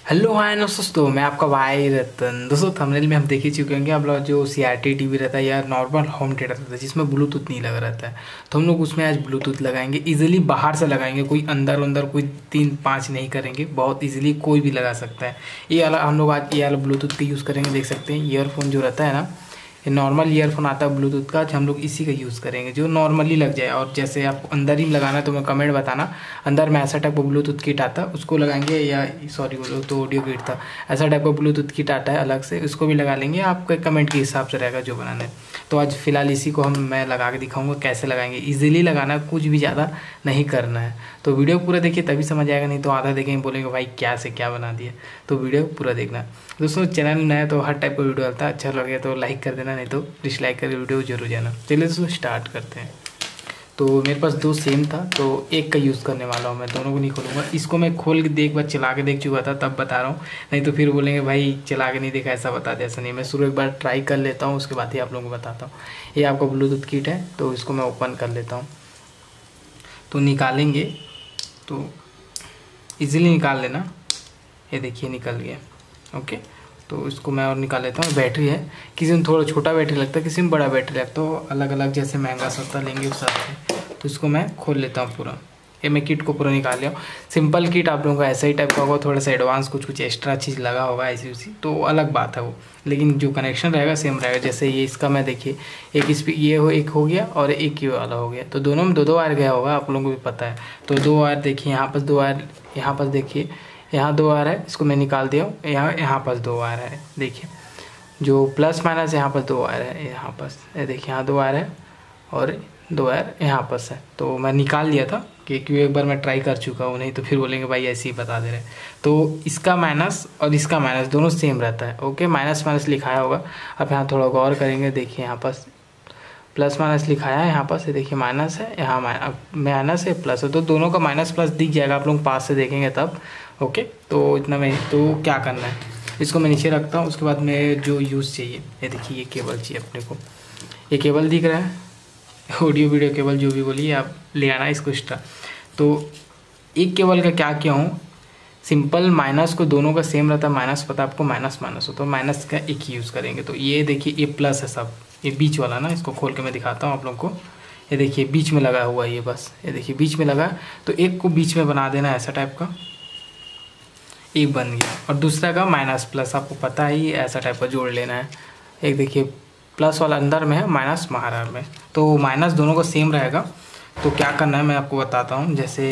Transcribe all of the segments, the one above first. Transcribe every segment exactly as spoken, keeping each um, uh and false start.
Hello hi दोस्तों, मैं आपका भाई रतन। दोस्तों थंबनेल में हम देख ही चुके होंगे आप लोग, जो सीआरटी टीवी रहता है या नॉर्मल होम थिएटर रहता है जिसमें ब्लूटूथ नहीं लगा रहता है, तो हम लोग उसमें आज ब्लूटूथ लगाएंगे। इजीली बाहर से लगाएंगे, कोई अंदर अंदर कोई तीन पाँच नहीं करेंगे, बहुत इजीली कोई भी लगा सकता है। ये वाला हम लोग आज ये वाला ब्लूटूथ का यूज़ करेंगे। देख सकते हैं ईयरफोन जो रहता है ना, ये नॉर्मल ईयरफोन आता है ब्लूटूथ का, हम लोग इसी का यूज़ करेंगे जो नॉर्मली लग जाए। और जैसे आपको अंदर ही लगाना है तो मैं कमेंट बताना, अंदर में ऐसा टाइप का ब्लूटूथ किट आता है उसको लगाएंगे, या सॉरी बोलो तो ऑडियो किट था, ऐसा टाइप का ब्लूटूथ किट आता है अलग से, उसको भी लगा लेंगे। आपके कमेंट के हिसाब से रहेगा जो बनाना है। तो आज फिलहाल इसी को हम मैं लगा के दिखाऊंगा कैसे लगाएंगे। इजीली लगाना है, कुछ भी ज़्यादा नहीं करना है। तो वीडियो पूरा देखिए तभी समझ आएगा, नहीं तो आधा देखेंगे बोलेंगे भाई क्या से क्या बना दिया। तो वीडियो पूरा देखना। दोस्तों चैनल नया तो हर टाइप का वीडियो आता है, अच्छा लगे तो लाइक कर देना, नहीं तो डिसलाइक करके वीडियो जरूर जाना। चलिए दोस्तों स्टार्ट करते हैं। तो मेरे पास दो सेम था तो एक का यूज़ करने वाला हूँ मैं, दोनों को नहीं खोलूँगा। इसको मैं खोल के देख बार चला के देख चुका था, तब बता रहा हूँ, नहीं तो फिर बोलेंगे भाई चला के नहीं देखा, ऐसा बता दे। ऐसा नहीं, मैं शुरू एक बार ट्राई कर लेता हूँ, उसके बाद ही आप लोगों को बताता हूँ। ये आपका ब्लूटूथ किट है, तो इसको मैं ओपन कर लेता हूँ। तो निकालेंगे तो ईज़िली निकाल लेना। ये देखिए निकल गया। ओके, तो इसको मैं और निकाल लेता हूँ। बैटरी है, किसी में थोड़ा छोटा बैटरी लगता है, किसी में बड़ा बैटरी लगता है, तो अलग अलग जैसे महंगा सस्ता लेंगे उस हिसाब से। तो इसको मैं खोल लेता हूँ पूरा। ये मैं किट को पूरा निकाल लिया हूँ। सिंपल किट आप लोगों का ऐसा ही टाइप का होगा, थोड़ा सा एडवांस कुछ कुछ एक्स्ट्रा चीज़ लगा होगा ऐसी उसी, तो अलग बात है वो, लेकिन जो कनेक्शन रहेगा सेम रहेगा। जैसे ये इसका मैं देखिए एक इस ये हो एक हो गया और एक ये वाला हो गया, तो दोनों में दो दो वायर गया होगा, आप लोगों को भी पता है। तो दो वायर देखिए, यहाँ पर दो वायर, यहाँ पर देखिए यहाँ दो वायर है, इसको मैं निकाल दिया हूँ। यहाँ यहाँ पास दो वायर है, देखिए जो प्लस माइनस यहाँ पर दो वायर है, यहाँ पास ये देखिए यहाँ दो वायर है और दो वायर यहाँ पास है। तो मैं निकाल लिया था कि क्यों एक बार मैं ट्राई कर चुका हूँ, नहीं तो फिर बोलेंगे भाई ऐसे ही बता दे रहे। तो इसका माइनस और इसका माइनस दोनों सेम रहता है। ओके, माइनस माइनस लिखाया होगा। अब यहाँ थोड़ा गौर करेंगे, देखिए यहाँ पास प्लस माइनस लिखाया है, यहाँ पास ये देखिए माइनस है, यहाँ माइनस है प्लस है, तो दोनों का माइनस प्लस दिख जाएगा, आप लोग पास से देखेंगे तब। ओके, तो इतना में तो क्या करना है, इसको मैं नीचे रखता हूँ। उसके बाद में जो यूज़ चाहिए, ये देखिए ये केबल चाहिए अपने को। ये केबल दिख रहा है, ऑडियो वीडियो केबल जो भी बोलिए आप ले आना इसको एक्स्ट्रा। तो एक केबल का क्या किया हूँ, सिंपल माइनस को दोनों का सेम रहता है, माइनस पता आपको माइनस माइनस हो, तो माइनस का एक ही यूज़ करेंगे। तो ये देखिए ये प्लस है सब, ये बीच वाला ना, इसको खोल के मैं दिखाता हूँ आप लोग को। ये देखिए बीच में लगा हुआ है ये, बस ये देखिए बीच में लगा, तो एक को बीच में बना देना ऐसा टाइप का, एक बन गया। और दूसरा का माइनस प्लस आपको पता ही ऐसा टाइप का जोड़ लेना है। एक देखिए प्लस वाला अंदर में है, माइनस बाहर में, तो माइनस दोनों का सेम रहेगा। तो क्या करना है मैं आपको बताता हूँ। जैसे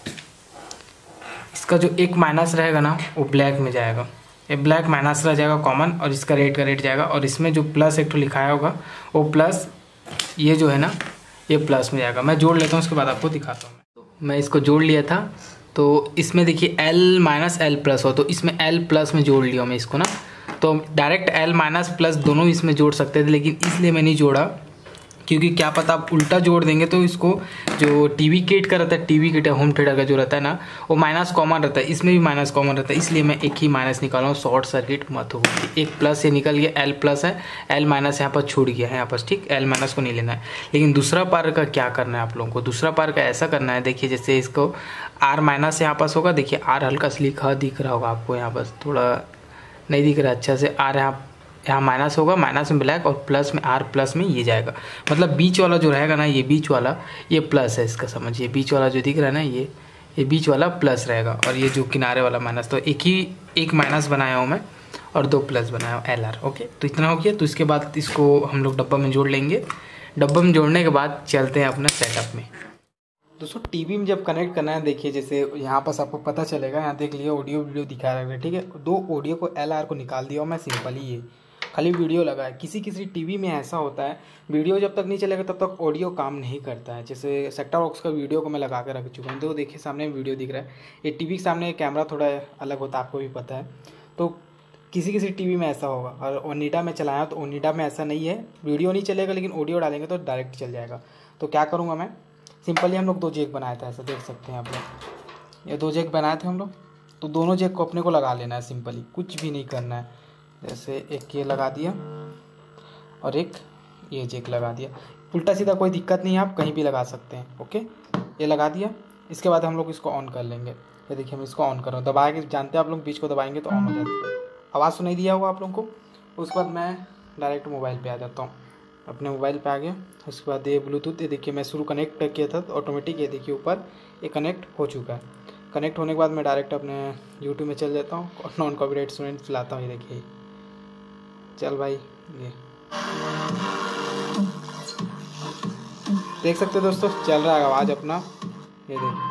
इसका जो एक माइनस रहेगा ना वो ब्लैक में जाएगा, ये ब्लैक माइनस रह जाएगा कॉमन, और इसका रेड का रेड जाएगा। और इसमें जो प्लस एक तो लिखाया होगा वो प्लस, ये जो है ना ये प्लस में जाएगा। मैं जोड़ लेता हूँ, उसके बाद आपको दिखाता हूँ। मैं इसको जोड़ लिया था, तो इसमें देखिए L माइनस एल प्लस हो, तो इसमें L प्लस में जोड़ लिया मैं इसको ना। तो डायरेक्ट L माइनस प्लस दोनों इसमें जोड़ सकते थे, लेकिन इसलिए मैं नहीं जोड़ा, क्योंकि क्या पता आप उल्टा जोड़ देंगे तो इसको जो टीवी किट का रहता है, टीवी किट होम थिएटर का जो रहता है ना, वो माइनस कॉमन रहता है, इसमें भी माइनस कॉमन रहता है, इसलिए मैं एक ही माइनस निकाला हूँ, शॉर्ट सर्किट मत हो। एक प्लस ये निकल गया, एल प्लस है, एल माइनस यहाँ पर छूट गया है यहाँ पर, ठीक, एल माइनस को नहीं लेना है। लेकिन दूसरा पार का क्या करना है आप लोगों को, दूसरा पार का ऐसा करना है, देखिए जैसे इसको आर माइनस यहाँ पास होगा, देखिए आर हल्का से लिखा दिख रहा होगा आपको, यहाँ पर थोड़ा नहीं दिख रहा अच्छा से, आर यहाँ यहाँ माइनस होगा, माइनस में ब्लैक और प्लस में आर प्लस में ये जाएगा। मतलब बीच वाला जो रहेगा ना, ये बीच वाला ये प्लस है, इसका समझिए बीच वाला जो दिख रहा है ना, ये ये बीच वाला प्लस रहेगा, और ये जो किनारे वाला माइनस। तो एक ही एक माइनस बनाया हूँ मैं और दो प्लस बनाया हूँ, एल आर। ओके, तो इतना हो गया। तो इसके बाद इसको हम लोग डब्बा में जोड़ लेंगे। डब्बा में जोड़ने के बाद चलते हैं अपना सेटअप में। दोस्तों टीवी में जब कनेक्ट करना है, देखिए जैसे यहाँ पास आपको पता चलेगा, यहाँ देख लिए ऑडियो वीडियो दिखा रहा है, ठीक है। दो ऑडियो को एल आर को निकाल दिया और मैं सिंपल ही ये खाली वीडियो लगा है। किसी किसी टीवी में ऐसा होता है, वीडियो जब तक नहीं चलेगा तब तक ऑडियो काम नहीं करता है। जैसे सेट टॉप बॉक्स का वीडियो को मैं लगा कर रख चुका हूँ, तो देखिए सामने वीडियो दिख रहा है। ये टीवी के सामने कैमरा थोड़ा अलग होता है, आपको भी पता है। तो किसी किसी टीवी में ऐसा होगा, और ओनिडा में चलाया तो ओनिडा में ऐसा नहीं है, वीडियो नहीं चलेगा, लेकिन ऑडियो डालेंगे तो डायरेक्ट चल जाएगा। तो क्या करूँगा मैं, सिंपली हम लोग दो जैक बनाया था, ऐसा देख सकते हैं आप लोग, ये दो जैक बनाए थे हम लोग। तो दोनों जैक को अपने को लगा लेना है, सिंपली कुछ भी नहीं करना है। जैसे एक ये लगा दिया और एक ये जैक लगा दिया, उल्टा सीधा कोई दिक्कत नहीं है, आप कहीं भी लगा सकते हैं। ओके, ये लगा दिया। इसके बाद हम लोग इसको ऑन कर लेंगे। ये देखिए मैं इसको ऑन कर रहा हूँ, दबा के जानते हैं आप लोग बीच को दबाएंगे तो ऑन हो जाता है। आवाज़ सुनाई दिया होगा आप लोगों को। उसके बाद मैं डायरेक्ट मोबाइल पे आ जाता हूँ, अपने मोबाइल पे आ गया। उसके बाद ये ब्लूटूथ, ये देखिए मैं शुरू कनेक्ट किया था तो ऑटोमेटिक ये देखिए ऊपर ये कनेक्ट हो चुका है। कनेक्ट होने के बाद मैं डायरेक्ट अपने यूट्यूब में चल जाता हूँ और नॉन कॉपीराइट स्टूडेंट चलाता हूँ। ये देखिए चल भाई, ये देख सकते हो दोस्तों चल रहा है आवाज़ अपना। ये देखिए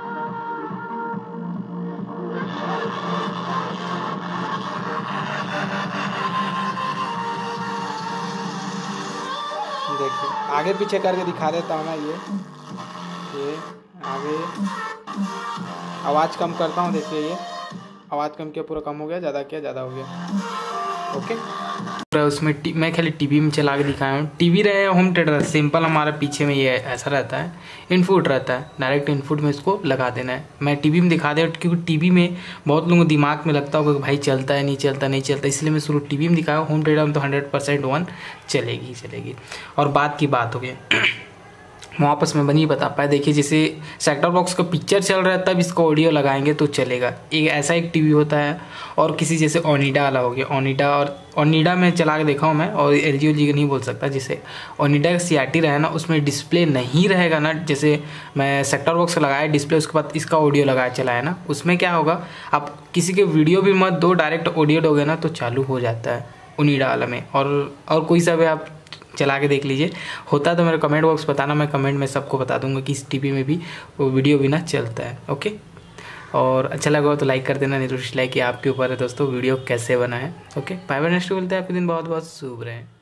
देखिए आगे पीछे करके दिखा देता हूँ मैं। ये ये आगे आवाज़ कम करता हूँ, देखिए ये आवाज़ कम किया पूरा कम हो गया, ज़्यादा किया ज़्यादा हो गया। ओके उसमें टी, मैं खाली टीवी में चला के दिखाया हूँ। टीवी रहे होम थिएटर सिंपल, हमारा पीछे में ये ऐसा रहता है, इनपुट रहता है, डायरेक्ट इनपुट में इसको लगा देना है। मैं टीवी में दिखा दे क्योंकि टीवी में बहुत लोगों को दिमाग में लगता होगा कि भाई चलता है नहीं चलता नहीं चलता, इसलिए मैं शुरू टीवी में दिखाया। होम थिएटर में तो हंड्रेड परसेंट वन चलेगी चलेगी। और बात की बात हो गई वापस में बनी बता पाए, देखिए जैसे सेट टॉप बॉक्स का पिक्चर चल रहा है तब इसको ऑडियो लगाएंगे तो चलेगा। एक ऐसा एक टीवी होता है। और किसी जैसे ओनिडा वाला हो गया, ओनिडा और ओनिडा में चला के देखा हूँ मैं, और एल जी जी का नहीं बोल सकता। जैसे ओनिडा का सी आर टी रहे ना उसमें डिस्प्ले नहीं रहेगा ना, जैसे मैं सेट टॉप बॉक्स लगाया डिस्प्ले उसके बाद इसका ऑडियो लगाया चलाया ना, उसमें क्या होगा आप किसी के वीडियो भी मत दो, डायरेक्ट ऑडियो दोगे ना तो चालू हो जाता है ओनिडा वाला में। और और कोई सा भी आप चला के देख लीजिए, होता है तो मेरे कमेंट बॉक्स बताना, मैं कमेंट में सबको बता दूंगा कि इस टीवी में भी वो वीडियो बिना चलता है। ओके और अच्छा लगा तो लाइक कर देना, नहीं तो डिसलाइक आपके ऊपर है दोस्तों वीडियो कैसे बना है। ओके बाय बाय, नेक्स्ट बोलते हैं, आपके दिन बहुत बहुत शुभ रहे।